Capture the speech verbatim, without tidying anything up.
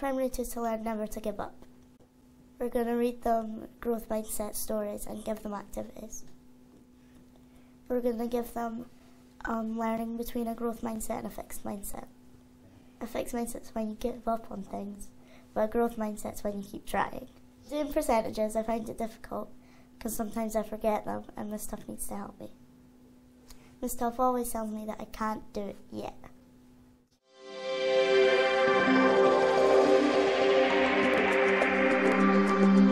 primary two to learn never to give up. We're going to read them growth mindset stories and give them activities. We're going to give them um, learning between a growth mindset and a fixed mindset. A fixed mindset is when you give up on things, but a growth mindset is when you keep trying. Doing percentages, I find it difficult because sometimes I forget them and Miss Tuff needs to help me. Miss Tuff always tells me that I can't do it yet. Thank you.